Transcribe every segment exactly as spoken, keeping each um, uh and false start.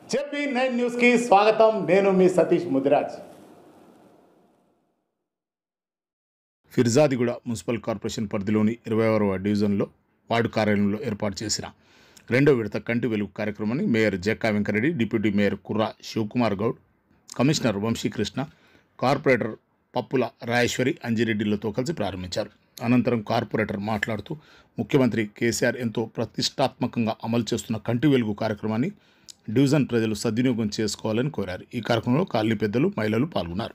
చెప్పి నైన్ న్యూస్కి స్వాగతం. నేను మీ సతీష్ ముదిరాజ్. ఫిర్జాదిగూడ మున్సిపల్ కార్పొరేషన్ పరిధిలోని ఇరవై ఆరవ డివిజన్లో వార్డు కార్యాలయంలో ఏర్పాటు చేసిన రెండో విడత కంటి వెలుగు కార్యక్రమాన్ని mayor Jakka Venkareddy, deputy mayor Kurra Shivakumar Goud, commissioner Vamsikrishna, corporator Pappula Rajeshwari, అంజిరెడ్డిలతో కలిసి ప్రారంభించారు. అనంతరం కార్పొరేటర్ మాట్లాడుతూ ముఖ్యమంత్రి కేసీఆర్ ఎంతో ప్రతిష్టాత్మకంగా అమలు చేస్తున్న కంటి వెలుగు కార్యక్రమాన్ని డివిజన్ ప్రజలు సద్వినియోగం చేసుకోవాలని కోరారు. ఈ కార్యక్రమంలో కాలనీ పెద్దలు, మహిళలు పాల్గొన్నారు.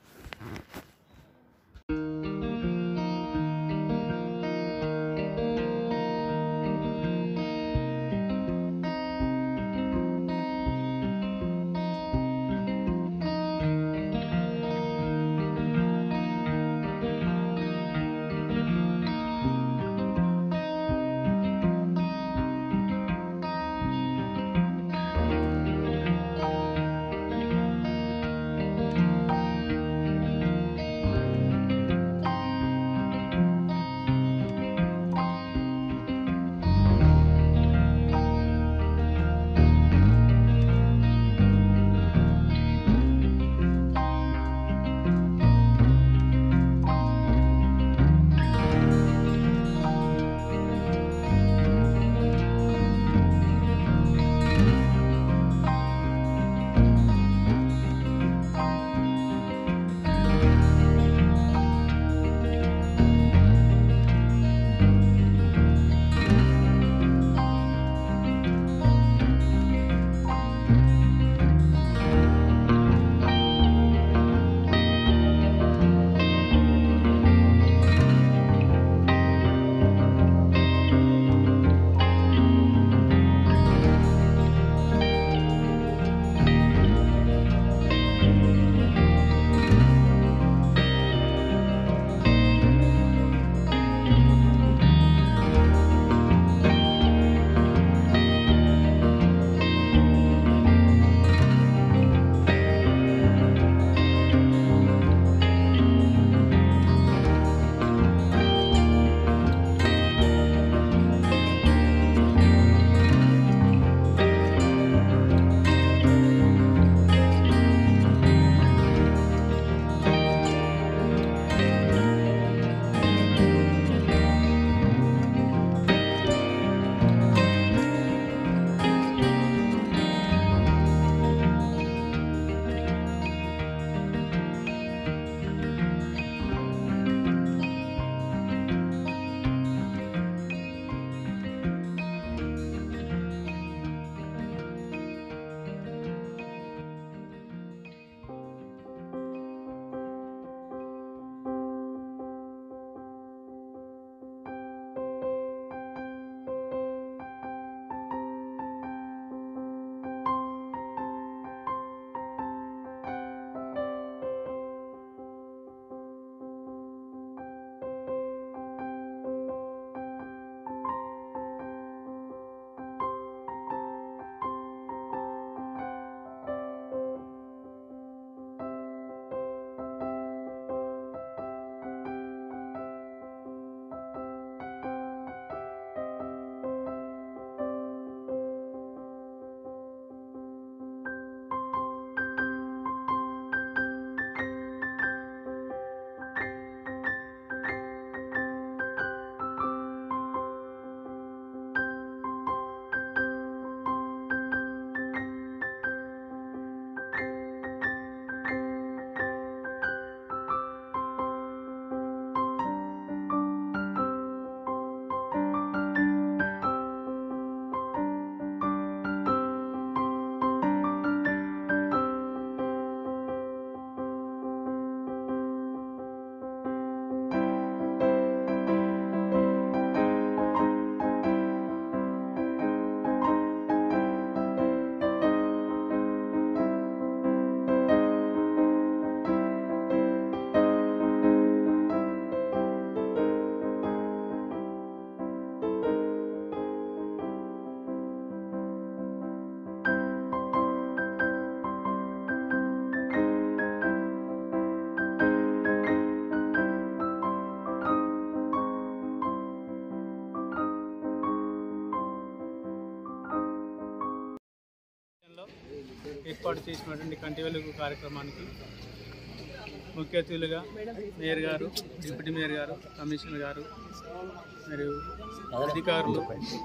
ఏర్పాటు చేసినటువంటి కంటి వెలుగు కార్యక్రమానికి ముఖ్య అతిథులుగా మేయర్ గారు, డిప్యూటీ మేయర్ గారు, కమిషనర్ గారు మరియు అధికారులు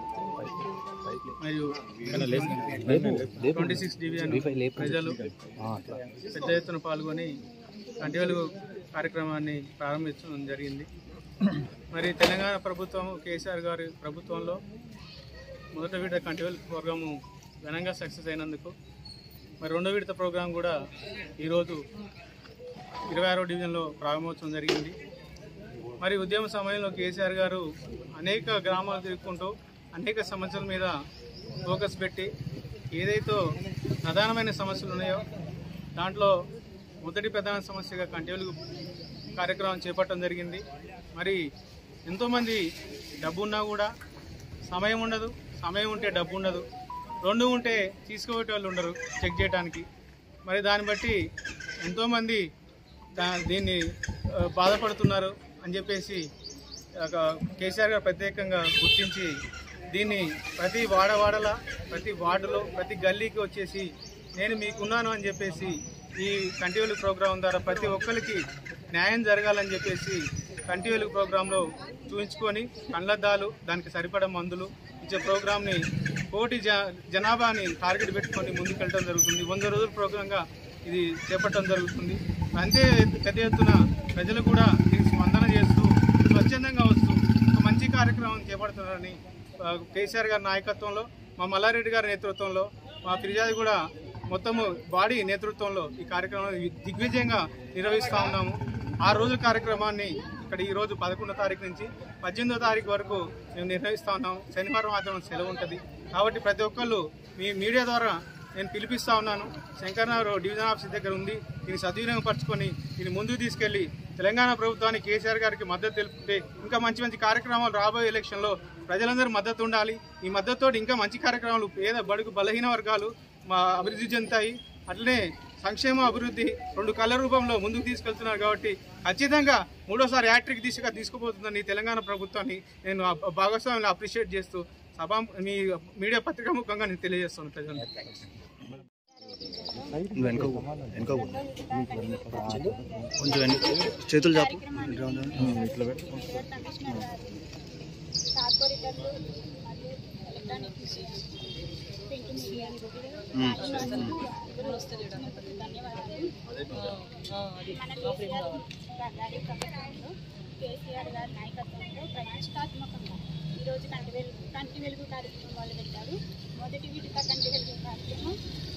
మరియు ట్వంటీ సిక్స్ డివిజన్ ప్రజలు పెద్ద ఎత్తున పాల్గొని కంటి వెలుగు కార్యక్రమాన్ని ప్రారంభించడం జరిగింది. మరి తెలంగాణ ప్రభుత్వం కేసీఆర్ గారి ప్రభుత్వంలో మొదట విడత కంటి వెలుగు ప్రోగ్రాము ఘనంగా సక్సెస్ అయినందుకు మరి రెండో విడత ప్రోగ్రాం కూడా ఈరోజు ఇరవై ఆరో డివిజన్లో ప్రారంభోత్సవం జరిగింది. మరి ఉద్యమ సమయంలో కేసీఆర్ గారు అనేక గ్రామాలు తిరుగుకుంటూ అనేక సమస్యల మీద ఫోకస్ పెట్టి ఏదైతే ప్రధానమైన సమస్యలు ఉన్నాయో దాంట్లో మొదటి ప్రధాన సమస్యగా కంటి వెలుగు కార్యక్రమం చేపట్టడం జరిగింది. మరి ఎంతోమంది డబ్బు ఉన్నా కూడా సమయం ఉండదు, సమయం ఉంటే డబ్బు ఉండదు, రెండు ఉంటే తీసుకుపోయే వాళ్ళు ఉండరు చెక్ చేయడానికి. మరి దాన్ని బట్టి ఎంతోమంది దీన్ని బాధపడుతున్నారు అని చెప్పేసి కేసీఆర్ గారు ప్రత్యేకంగా గుర్తించి దీన్ని ప్రతి వాడవాడల ప్రతి వార్డులో ప్రతి గల్లీకి వచ్చేసి నేను మీకున్నాను అని చెప్పేసి ఈ కంటి వెలుగు ప్రోగ్రాం ద్వారా ప్రతి ఒక్కరికి న్యాయం జరగాలని చెప్పేసి కంటి వెలుగు ప్రోగ్రాంలో చూపించుకొని కళ్ళద్దాలు దానికి సరిపడ మందులు ఇచ్చే ప్రోగ్రాంని కోటి జ జనాభాని టార్గెట్ పెట్టుకొని ముందుకెళ్ళడం జరుగుతుంది. వంద రోజుల ప్రోగ్రాంగా ఇది చేపట్టడం జరుగుతుంది. అంతే పెద్ద ఎత్తున ప్రజలు కూడా దీనికి స్పందన చేస్తూ స్వచ్ఛందంగా వస్తూ ఒక మంచి కార్యక్రమం చేపడుతున్నారని కేసీఆర్ గారి నాయకత్వంలో, మా మల్లారెడ్డి గారి నేతృత్వంలో, మా ఫిర్యాదు కూడా మొత్తము బాడీ నేతృత్వంలో ఈ కార్యక్రమాన్ని దిగ్విజయంగా నిర్వహిస్తూ ఉన్నాము. ఆ రోజు కార్యక్రమాన్ని ఇక్కడ ఈరోజు పదకొండో తారీఖు నుంచి పద్దెనిమిదో తారీఖు వరకు మేము నిర్వహిస్తూ ఉన్నాము. శనివారం మాత్రం సెలవు ఉంటుంది కాబట్టి ప్రతి ఒక్కళ్ళు మీ మీడియా ద్వారా నేను పిలిపిస్తూ ఉన్నాను. శంకర్నగర్ డివిజన్ ఆఫీస్ దగ్గర ఉంది. దీన్ని సద్వినియోగపరచుకొని దీన్ని ముందుకు తీసుకెళ్లి తెలంగాణ ప్రభుత్వానికి కేసీఆర్ గారికి మద్దతు తెలుపుకుంటే ఇంకా మంచి మంచి కార్యక్రమాలు రాబోయే ఎలక్షన్లో ప్రజలందరూ మద్దతు ఉండాలి. ఈ మద్దతుతో ఇంకా మంచి కార్యక్రమాలు పేద బడుగు బలహీన వర్గాలు మా అభివృద్ధి చెందుతాయి. అట్లనే సంక్షేమ అభివృద్ధి రెండు కళ్ళ రూపంలో ముందుకు తీసుకెళ్తున్నారు కాబట్టి ఖచ్చితంగా మూడోసారి హ్యాట్రిక్ దిశగా తీసుకుపోతుందని తెలంగాణ ప్రభుత్వాన్ని నేను భాగస్వామిని అప్రిషియేట్ చేస్తూ సభా మీ మీడియా పత్రికా ముఖంగా నేను తెలియజేస్తాను ప్రజలు. చేతులు చాపు కేసీఆర్ గారి నాయకత్వంలో ప్రతిష్టాత్మకంగా ఈరోజు కంటి వెలుగు కంటి వెలుగు కార్యక్రమం మొదలు పెట్టారు. మొదటి విడత కంటి వెలుగు కార్యక్రమం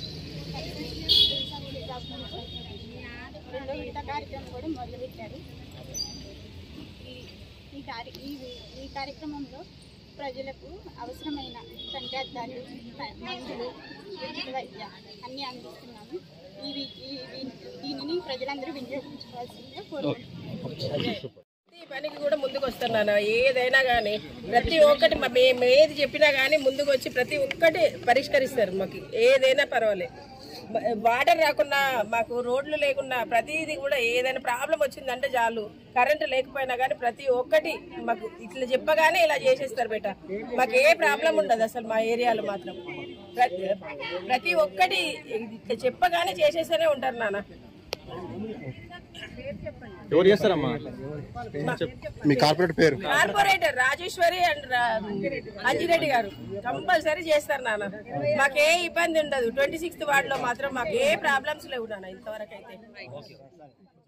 రెండో విడత కార్యక్రమం కూడా మొదలుపెట్టారు. ఈ కార్య ఈ కార్యక్రమంలో ప్రజలకు అవసరమైన కంటి అద్దాలు, మందులు, ఉచిత వైద్య అన్నీ అందిస్తున్నాము. ఇవి దీనిని ప్రజలందరూ వినియోగించుకోవాల్సిందిగా కోరుకుంటున్నాను. ఈ పనికి కూడా ముందుకు వస్తున్నాను. ఏదైనా కానీ ప్రతి ఒక్కటి మేము ఏది చెప్పినా కానీ ముందుకు వచ్చి ప్రతి ఒక్కటి పరిష్కరిస్తారు. మాకు ఏదైనా పర్వాలేదు. వాటర్ రాకున్నా, మాకు రోడ్లు లేకున్నా, ప్రతిదీ కూడా ఏదైనా ప్రాబ్లం వచ్చిందంటే చాలు, కరెంటు లేకపోయినా కానీ ప్రతి ఒక్కటి మాకు ఇట్లా చెప్పగానే ఇలా చేసేస్తారు బేట. మాకు ఏ ప్రాబ్లం ఉండదు అసలు మా ఏరియాలో మాత్రం. ప్రతి ఒక్కటి చెప్పగానే చేసేస్తూనే ఉంటారు నాన్న. ఎవరు చేస్తారమ్మా? మీ కార్పొరేటర్ పేరు? కార్పొరేటర్ రాజేశ్వరి అండ్ అంజిరెడ్డి గారు కంపల్సరీ చేస్తారు నాన్న. మాకే ఇబ్బంది ఉండదు. ట్వంటీ సిక్స్త్ వార్డులో మాత్రం మాకు ఏ ప్రాబ్లమ్స్ లేవు నాన్న ఇంతవరకు అయితే.